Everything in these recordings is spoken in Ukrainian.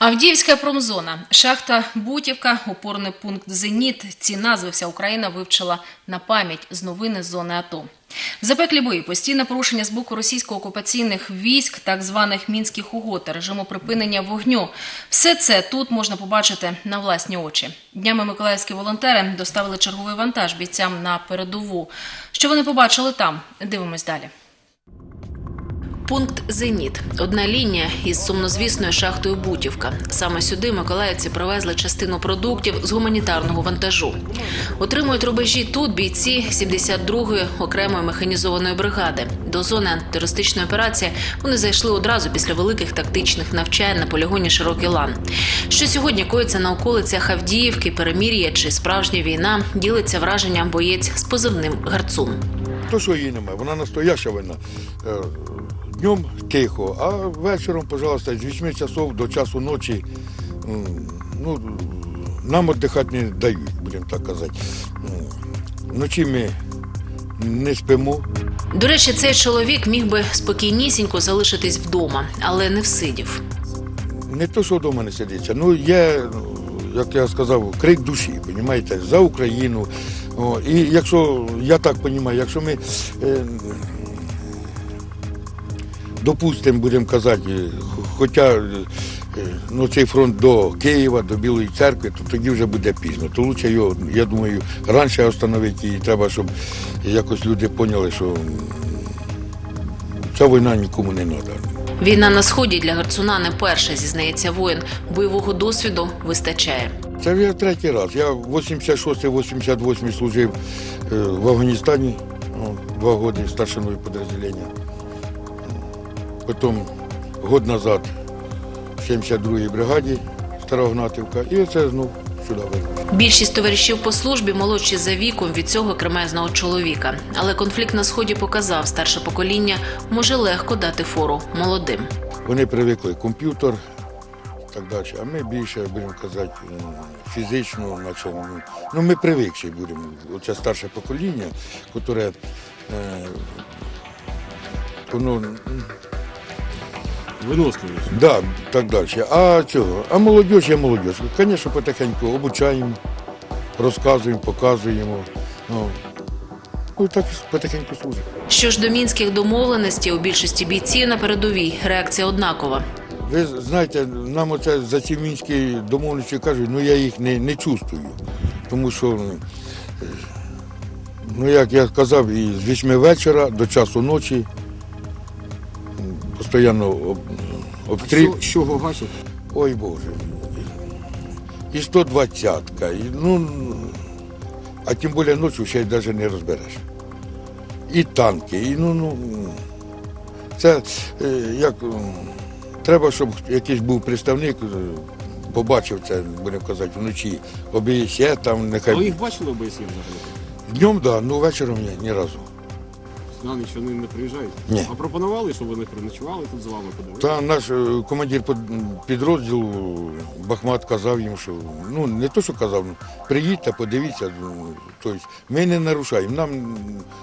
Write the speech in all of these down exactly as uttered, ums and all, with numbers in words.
Авдіївська промзона, шахта Бутівка, опорний пункт «Зеніт». Ці назви вся Україна вивчила на пам'ять з новини з зони АТО. Запеклі бої, постійне порушення з боку російсько-окупаційних військ, так званих Мінських угод та режиму припинення вогню. Все це тут можна побачити на власні очі. Днями миколаївські волонтери доставили черговий вантаж бійцям на передову. Що вони побачили там? Дивимось далі. Пункт «Зеніт» – одна лінія із сумнозвісною шахтою Бутівка. Саме сюди миколаївці привезли частину продуктів з гуманітарного вантажу. Отримують рубежі тут бійці сімдесят другої окремої механізованої бригади. До зони антитерористичної операції вони зайшли одразу після великих тактичних навчань на полігоні «Широкий лан». Що сьогодні коїться на околицях Авдіївки, перемир'я чи справжня війна, ділиться враженням боєць з позивним «Гарцун». То, що її немає, вона настояща війна. Днем тихо, а вечором, пожалуйста, з вісьми часов до часу ночі, ну, нам віддихати не дають, будемо так казати. Вночі ми не спимо. До речі, цей чоловік міг би спокійнісінько залишитись вдома, але не всидів. Не то, що вдома не сидиться, ну є, як я сказав, крик душі, розумієте, за Україну. О, і якщо, я так розумію, якщо ми, е, допустимо, будемо казати, хоча е, ну, цей фронт до Києва, до Білої церкви, то тоді вже буде пізно. То краще його, я думаю, раніше встановити, і треба, щоб якось люди поняли, що ця війна нікому не треба. Війна на Сході для Гарцуна не перша, зізнається воїн. Бойового досвіду вистачає. Це вже третій раз. Я в вісімдесят шостий – вісімдесят восьмий служив в Афганістані, два роки старшиною підрозділення. Потім год назад в сімдесят другій бригаді Старогнатівка, і оце знову сюди вернув. Більшість товаришів по службі молодші за віком від цього кремезного чоловіка. Але конфлікт на Сході показав, старше покоління може легко дати фору молодим. Вони привикли комп'ютер і так далі, а ми більше, будемо казати, фізично, наче, ну ми привикші будемо. Оце старше покоління, яке, е, воно, виносливіше. Да, так далі. А цього? А молодь є молодь. Звісно, потихеньку обучаємо, розказуємо, показуємо. Ну, ну так потихеньку служимо. Що ж до мінських домовленостей, у більшості бійців на передовій реакція однакова. Ви знаєте, нам оце за ці мінські домовленості кажуть, ну я їх не, не чувствую. Тому що, ну як я казав, і з вісьми вечора до часу ночі постійно обстріл. З чого гасять? Ой Боже. І сто двадцятка, і, ну, а тим більше ночі ще й навіть не розбереш. І танки, і ну, ну, це як, треба, щоб якийсь був представник, побачив це, будемо казати, вночі, ОБСЄ, там нехай. Ви їх бачили ОБСЄ взагалі? Днем, так, да, ну вечором ні, ні разу. На ніч вони не приїжджають? Ні. А пропонували, щоб вони переночували тут з вами, подивилися? Та наш командир підрозділу Бахмат казав їм, що, ну не то, що казав, приїдьте, подивіться, тобто ми не нарушаємо, нам,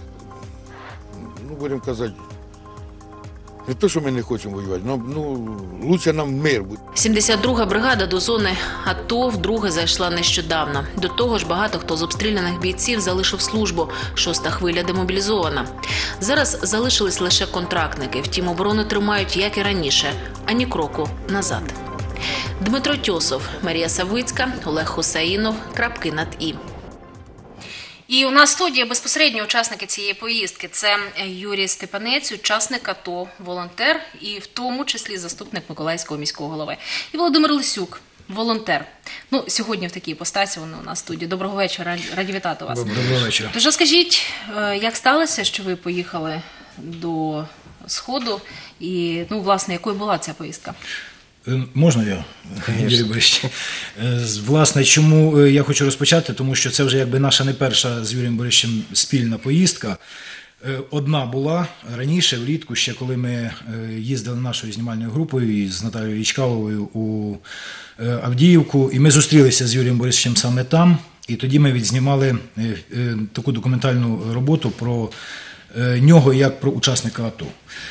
ну будемо казати, не то, що ми не хочемо воювати, ну, ну лучше нам мир буде. сімдесят друга бригада до зони АТО вдруге зайшла нещодавно. До того ж, багато хто з обстріляних бійців залишив службу. Шоста хвиля демобілізована. Зараз залишились лише контрактники. Втім, оборону тримають, як і раніше, ані кроку назад. Дмитро Тьосов, Марія Савицька, Олег Хусаїнов. Крапки над «і». І у нас в студії безпосередньо учасники цієї поїздки. Це Юрій Степанець, учасник АТО, волонтер і в тому числі заступник Миколаївського міського голови. І Володимир Лисюк, волонтер. Ну, сьогодні в такій постасі вони у нас в студії. Доброго вечора, раді вітати вас. Доброго вечора. Тож розкажіть, як сталося, що ви поїхали до Сходу і, ну, власне, якою була ця поїздка? Можна я, Юрій Борисович? Власне, чому я хочу розпочати? Тому що це вже якби наша не перша з Юрієм Борисовичем спільна поїздка. Одна була раніше, влітку, ще коли ми їздили нашою знімальною групою з Наталією Ічкаловою у Авдіївку, і ми зустрілися з Юрієм Борисовичем саме там, і тоді ми відзнімали таку документальну роботу про нього як про учасника АТО.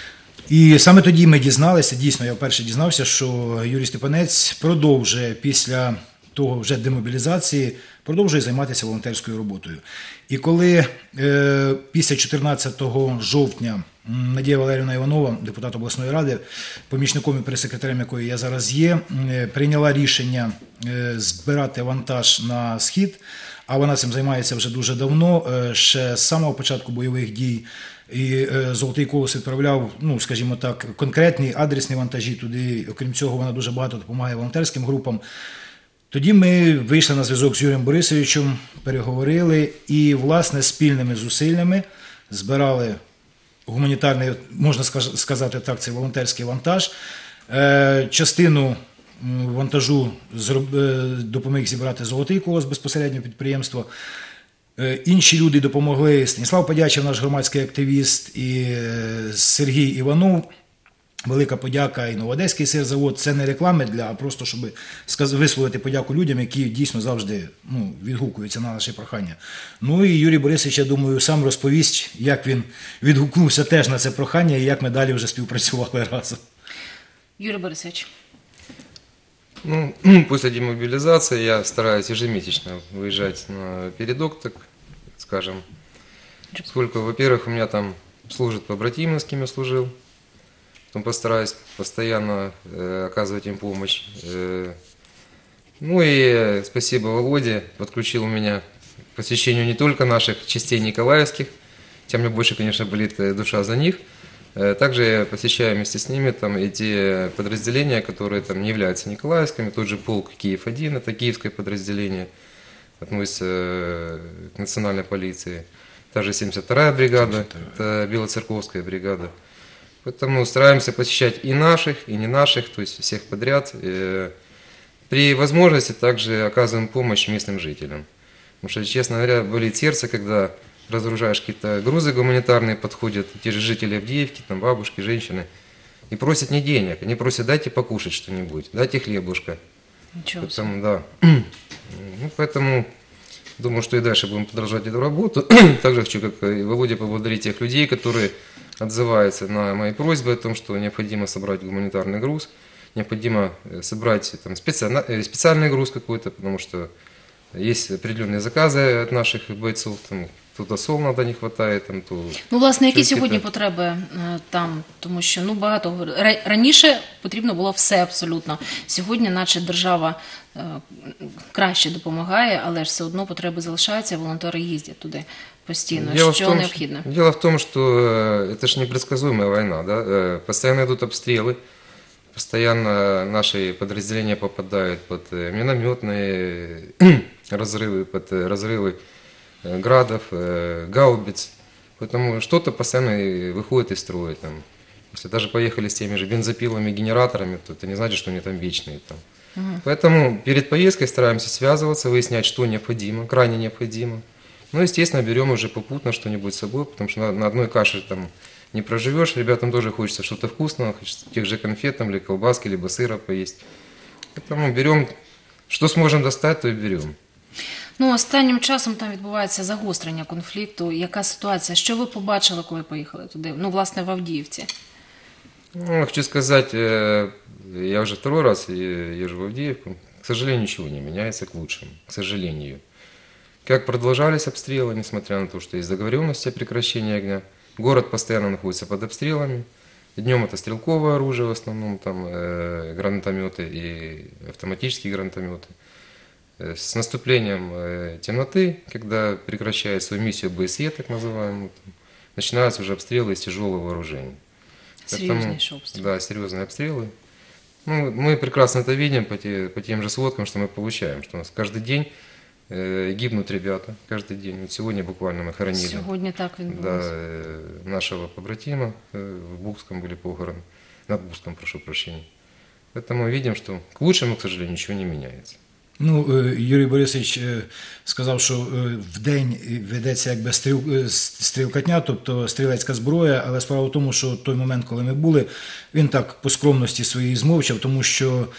І саме тоді ми дізналися, дійсно, я вперше дізнався, що Юрій Степанець продовжує після того вже демобілізації, продовжує займатися волонтерською роботою. І коли е, після чотирнадцятого жовтня Надія Валеріївна Іванова, депутат обласної ради, помічником і прес-секретарем якої я зараз є, е, прийняла рішення е, збирати вантаж на Схід, а вона цим займається вже дуже давно, е, ще з самого початку бойових дій. І е, Золотий Колос відправляв, ну, скажімо так, конкретні адресні вантажі туди. Окрім цього, вона дуже багато допомагає волонтерським групам. Тоді ми вийшли на зв'язок з Юрієм Борисовичем, переговорили і, власне, спільними зусиллями збирали гуманітарний, можна сказати так, це волонтерський вантаж. Е, частину вантажу допоміг зібрати Золотий Колос, безпосередньо підприємство. Інші люди допомогли: Станіслав Подячев, наш громадський активіст, і Сергій Іванов. Велика подяка і Новоодеський сирзавод. Це не реклами, для, а просто, щоб висловити подяку людям, які дійсно завжди, ну, відгукуються на наші прохання. Ну і Юрій Борисович, я думаю, сам розповість, як він відгукнувся теж на це прохання і як ми далі вже співпрацювали разом. Юрій Борисович. Ну, после демобилизации я стараюсь ежемесячно выезжать на передок, так скажем. Поскольку, во-первых, у меня там служат побратимы, с кем я служил. Потом постараюсь постоянно э, оказывать им помощь. Э, ну и спасибо Володе, подключил меня к посещению не только наших частей николаевских, хотя мне больше, конечно, болит душа за них. Также я посещаю вместе с ними там эти подразделения, которые там не являются николаевскими. Тот же полк Киев один, это киевское подразделение, относится к национальной полиции. Та же семьдесят вторая бригада, это Белоцерковская бригада. Поэтому стараемся посещать и наших, и не наших, то есть всех подряд. При возможности также оказываем помощь местным жителям. Потому что, честно говоря, болит сердце, когда разгружаешь какие-то грузы гуманитарные, подходят те же жители Авдеевки, там бабушки, женщины, и просят не денег, они просят: дайте покушать что-нибудь, дайте хлебушка. Ничего себе. Поэтому, да. Ну, поэтому думаю, что и дальше будем продолжать эту работу. Также хочу, как и Володя, поблагодарить тех людей, которые отзываются на мои просьбы о том, что необходимо собрать гуманитарный груз, необходимо собрать там специальный груз какой-то, потому что есть определенные заказы от наших бойцов, там, то сол надо не хватає, там, то... Ну, власне, які щось сьогодні таке. потреби е, там? Тому що, ну, багато говор- Ра- раніше потрібно було все абсолютно. Сьогодні, наче держава е, краще допомагає, але ж все одно потреби залишаються, волонтери їздять туди постійно. Дело що в том, необхідно? Что, дело в том, что э, это же непредсказуемая война, да? Э, Постоянно идут обстрелы, постоянно наши подразделения попадают под э, минометные разрывы, под э, разрывы э, градов, э, гаубиц. Поэтому что-то постоянно и выходит из строя. Там. Если даже поехали с теми же бензопилами, генераторами, то это не значит, что они там вечные. Там. Мгм. Поэтому перед поездкой стараемся связываться, выяснять, что необходимо, крайне необходимо. Ну, естественно, берем уже попутно что-нибудь с собой, потому что на, на одной каше там не проживешь. Ребятам тоже хочется что-то вкусного, хочется тех же конфет там, или колбаски, либо сыра поесть. Поэтому берем, что сможем достать, то и берем. Ну, останнім часом там відбувається загострення конфлікту. Яка ситуація? Що ви побачили, коли поїхали туди? Ну, власне, в Авдіївці. Ну, хочу сказать, э, я уже второй раз э, езжу в Авдеевку. К сожалению, ничего не меняется к лучшему. К сожалению. Как продолжались обстрелы, несмотря на то, что есть договоренности о прекращении огня. Город постоянно находится под обстрелами. Днем это стрелковое оружие, в основном там э, гранатометы и автоматические гранатометы. Э, С наступлением э, темноты, когда прекращает свою миссию БСЕ, так называемую, там, начинаются уже обстрелы из тяжелого вооружения. Серйозніші обстріли. Да, серьезные обстрелы. Ну, мы прекрасно это видим по, те- по тем же сводкам, что мы получаем, что у нас каждый день э, гибнут ребята, каждый день. Вот сегодня буквально мы хоронили Сьогодні так да, відбулося. э, нашего побратима, э, в Бухском были похороны, над Бухском, прошу прощения. Поэтому мы видим, что к лучшему, к сожалению, ничего не меняется. Ну, е, Юрій Борисович е, сказав, що е, вдень ведеться якби стріл, е, стрілкатня, тобто стрілецька зброя, але справа в тому, що той момент, коли ми були, він так по скромності своїй змовчав, тому що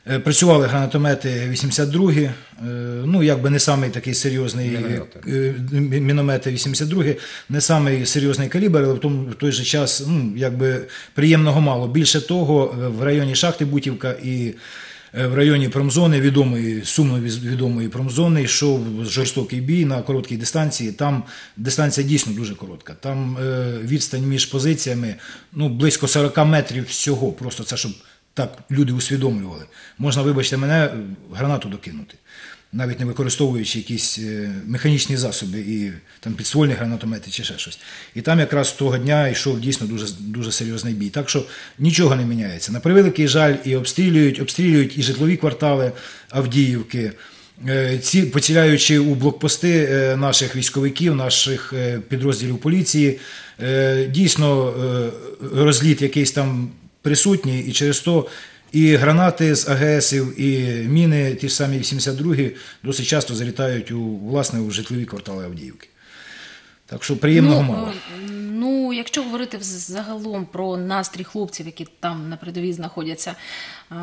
Е, Працювали гранатомети вісімдесят другі, е, ну якби не самий такий серйозний Міномети. е, мі- міномети вісімдесят другі, не самий серйозний калібр, але в тому в той же час ну, якби приємного мало. Більше того, в районі шахти Бутівка і е, в районі промзони, відомої, сумно віз- відомої промзони, йшов жорстокий бій на короткій дистанції. Там дистанція дійсно дуже коротка. Там е, відстань між позиціями ну, близько сорок метрів всього. Просто це, щоб так люди усвідомлювали. Можна, вибачте мене, гранату докинути, навіть не використовуючи якісь е, механічні засоби і там підствольні гранатомети чи ще щось. І там якраз того дня йшов дійсно дуже, дуже серйозний бій. Так що нічого не міняється. На превеликий жаль, і обстрілюють, обстрілюють і житлові квартали Авдіївки, Е, ці, поціляючи у блокпости е, наших військовиків, наших е, підрозділів поліції. Е, Дійсно, е, розліт якийсь там присутній, і через то і гранати з АГСів, і міни, ті ж самі вісімдесят другі, досить часто залітають у, власне, у житлові квартали Авдіївки. Так що приємного ну, мало. е, Ну, якщо говорити вз- загалом про настрій хлопців, які там на передовій знаходяться, е,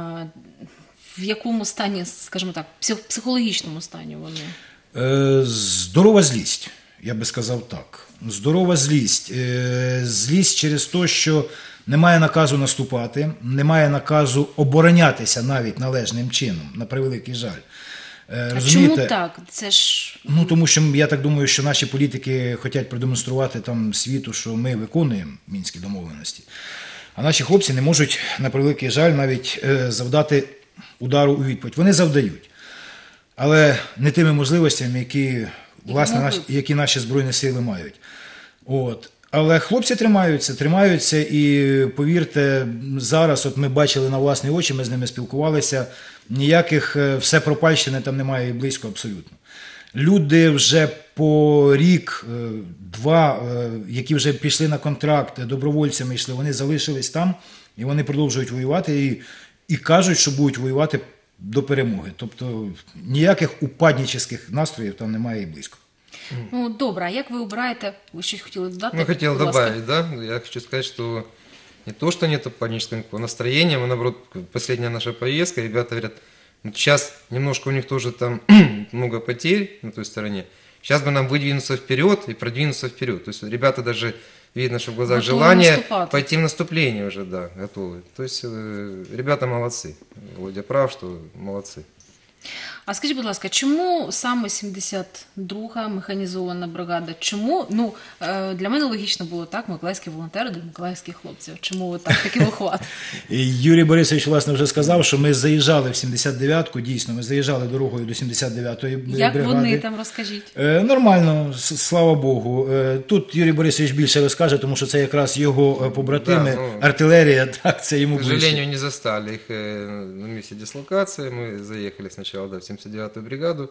в якому стані, скажімо так, псих- психологічному стані вони? Е, Здорова злість, я би сказав так. Здорова злість. Е, Злість через те, що немає наказу наступати, немає наказу оборонятися навіть належним чином, на превеликий жаль. Е, А чому так? Це ж Ну, тому що я так думаю, що наші політики хочуть продемонструвати там світу, що ми виконуємо мінські домовленості. А наші хлопці не можуть, на превеликий жаль, навіть е, завдати удару у відповідь. Вони завдають. Але не тими можливостями, які, власне, наші, які наші Збройні Сили мають. От. Але хлопці тримаються, тримаються, і повірте, зараз от ми бачили на власні очі, ми з ними спілкувалися, ніяких е, всепропальщини там немає і близько абсолютно. Люди вже по рік, е, два, е, які вже пішли на контракт, добровольцями йшли, вони залишились там, і вони продовжують воювати, і, і кажуть, що будуть воювати до перемоги. Тобто ніяких упаднических настроїв там немає і близько. ну добре. А як ви обираєте? Ви щось хотіли додати? Ну, хотел Будь ласка. добавить, да, я хочу сказать, что не то, что нет панического никакого настроения, мы, наоборот, последняя наша поездка, ребята говорят, ну, сейчас немножко у них тоже там много потерь на той стороне, сейчас бы нам выдвинуться вперед и продвинуться вперед, то есть ребята даже видно, что в глазах Готовы желание наступать. пойти в наступление уже, да, готовы, то есть э, ребята молодцы, Володя прав, что молодцы. А скажіть, будь ласка, чому саме сімдесят друга механізована бригада? Чому? Ну, е, для мене логічно було так, миколаївські волонтери до миколаївських хлопців. Чому ви так такий охват? І Юрій Борисович, власне, вже сказав, що ми заїжджали в сімдесят дев'ятку, дійсно, ми заїжджали дорогою до сімдесят дев'ятої Як бригади. вони там, розкажіть? Е, Нормально, с- слава Богу. Е, Тут Юрій Борисович більше розкаже, тому що це якраз його е, побратими, Да, ну, артилерія, так, це йому К ближче. сожалению, не застали их э, на месте дислокации. Мы заехали сначала да, в семьдесят девятую бригаду.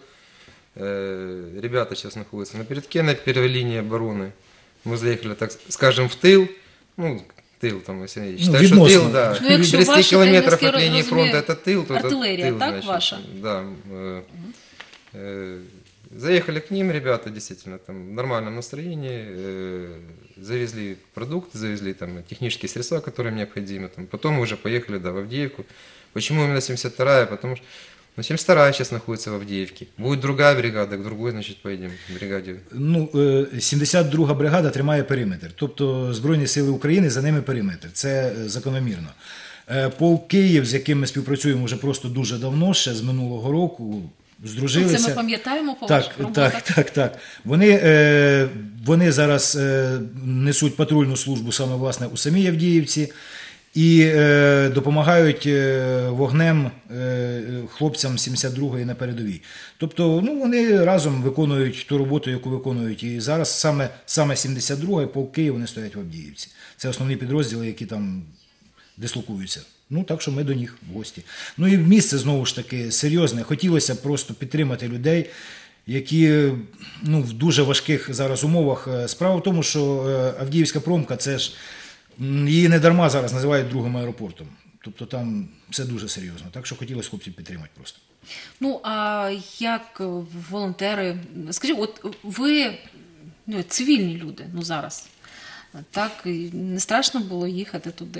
Э, Ребята сейчас находятся на передке, на первой линии обороны. Мы заехали, так скажем, в тыл. Ну, тыл там, если я считаю, что відносно. тыл, да. Ну, якщо тридцать ваші километров тренерські от линии розуміє, фронта это тыл, то артилерія, это тыл, так, значит. ваша? Да. э, э, Заехали к ним, ребята, действительно, там в нормальном настроении, э, завезли продукты, завезли там технические средства, которые им необходимы. Там. Потом мы уже поехали да, в Авдеевку. Почему именно семьдесят вторая? Потому что ну, семьдесят вторая сейчас находится в Авдеевке. Будет другая бригада, к другой, значит, поедем в бригаде. Ну, е, сімдесят друга бригада тримає периметр. Тобто Збройні Сили України, за ними периметр. Це е, закономірно. Е, Полк Київ, з яким ми співпрацюємо вже просто дуже давно, ще з минулого року, здружилися. Це ми пам'ятаємо по Так, ваших роботах? так, так, так. Вони, е, вони зараз е, несуть патрульну службу саме власне у самій Авдіївці і е, допомагають е, вогнем е, хлопцям сімдесят другої на передовій. Тобто, ну, вони разом виконують ту роботу, яку виконують. І зараз саме, саме сімдесят друга і полк Київ, вони стоять в Авдіївці. Це основні підрозділи, які там дислокуються. Ну, так що ми до них в гості. Ну і місце, знову ж таки, серйозне. Хотілося просто підтримати людей, які ну, в дуже важких зараз умовах. Справа в тому, що Авдіївська промка, це ж, м, її не дарма зараз називають другим аеропортом. Тобто там все дуже серйозно. Так що хотілося хлопців підтримати просто. Ну, а як е, волонтери? Скажіть, от ви ну, цивільні люди, ну зараз. Так, і не страшно було їхати туди?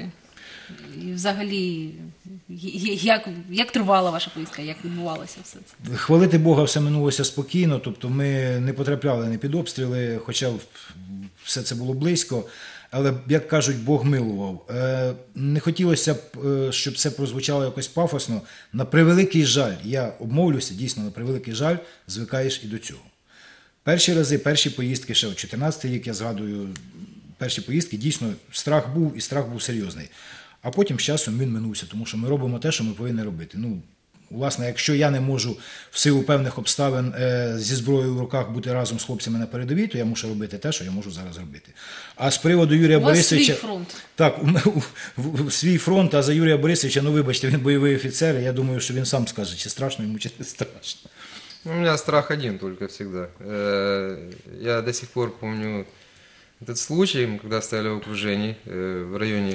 І взагалі, як, як тривала ваша поїздка, як відбувалося все це? Хвалити Бога, все минулося спокійно, тобто ми не потрапляли не під обстріли, хоча все це було близько, але, як кажуть, Бог милував. Е, Не хотілося б, е, щоб це прозвучало якось пафосно. На превеликий жаль, я обмовлюся, дійсно, на превеликий жаль, звикаєш і до цього. Перші рази, перші поїздки, ще в чотирнадцятий рік, я згадую, перші поїздки, дійсно, страх був, і страх був серйозний. А потім з часом він минувся, тому що ми робимо те, що ми повинні робити. Ну, власне, якщо я не можу в силу певних обставин е, зі зброєю в руках бути разом з хлопцями на передовій, то я мушу робити те, що я можу зараз робити. А з приводу Юрія У вас Борисовича... свій фронт. Так, у, у, у, у, свій фронт, а за Юрія Борисовича, ну вибачте, він бойовий офіцер, і я думаю, що він сам скаже, чи страшно йому, чи не страшно. У меня страх один только всегда. Э, Я до сих пор помню этот случай, мы когда стояли в окружении э, в районе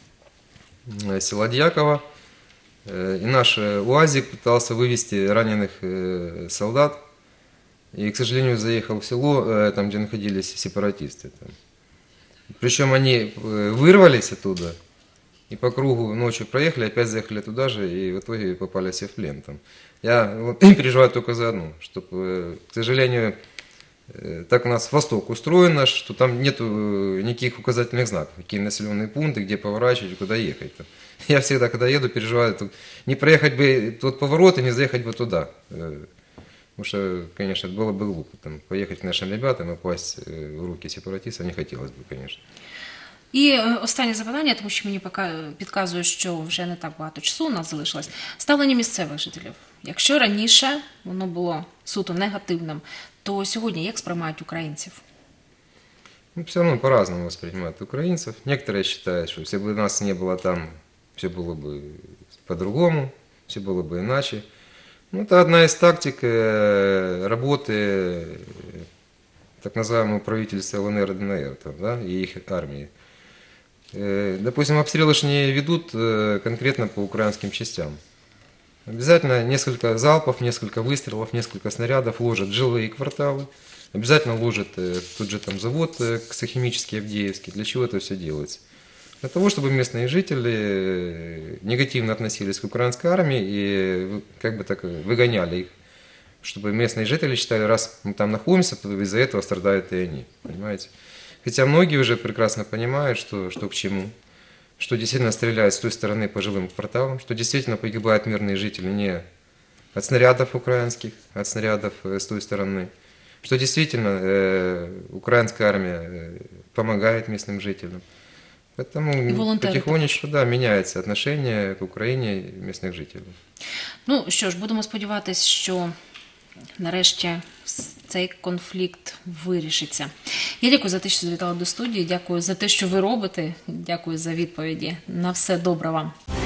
э, села Дьяково, э, и наш э, УАЗик пытался вывести раненых э, солдат, и, к сожалению, заехал в село, э, там, где находились сепаратисты. Там. Причем они э, вырвались оттуда, и по кругу ночью проехали, опять заехали туда же, и в итоге попали все в плен. Там. Я вот, переживаю только за одну, чтобы, к сожалению, так у нас Восток устроен, что там нет никаких указательных знаков, какие населенные пункты, где поворачивать, куда ехать. Там. Я всегда, когда еду, переживаю, не проехать бы тот поворот и не заехать бы туда. Потому что, конечно, было бы глупо там, поехать к нашим ребятам и попасть в руки сепаратистов, не хотелось бы, конечно. І е, останнє запитання, тому що мені пока- підказує, що вже не так багато часу у нас залишилось. Ставлення місцевих жителів. Якщо раніше воно було суто негативним, то сьогодні як сприймають українців? Ну, все равно по-разному воспринимают украинцев. Некоторые считают, что если бы нас не было там, все было бы по-другому, все было бы иначе. Ну, это одна из тактик э, работы э, так называемого правительства ЛНР и ДНР там, да, и их армии. Э, допустим, обстрелы ж не ведут э, конкретно по украинским частям. Обязательно несколько залпов, несколько выстрелов, несколько снарядов ложат в жилые кварталы. Обязательно ложат э, тот же там завод э, ксохимический, Авдеевский. Для чего это все делается? Для того, чтобы местные жители э, негативно относились к украинской армии и э, как бы так выгоняли их. Чтобы местные жители считали, раз мы там находимся, то из-за этого страдают и они. Понимаете? Хотя многие уже прекрасно понимают, что, что к чему. Что действительно стреляют с той стороны по жилым кварталам, что действительно погибают мирные жители не от снарядов украинских, а от снарядов э, с той стороны. Что действительно э, украинская армия э, помогает местным жителям. Поэтому потихонечку да, меняется отношение к Україні местных жителей. Ну що ж, будемо сподіватися, що нарешті цей конфлікт вирішиться. Я дякую за те, що завітали до студії, дякую за те, що ви робите, дякую за відповіді. На все добре вам.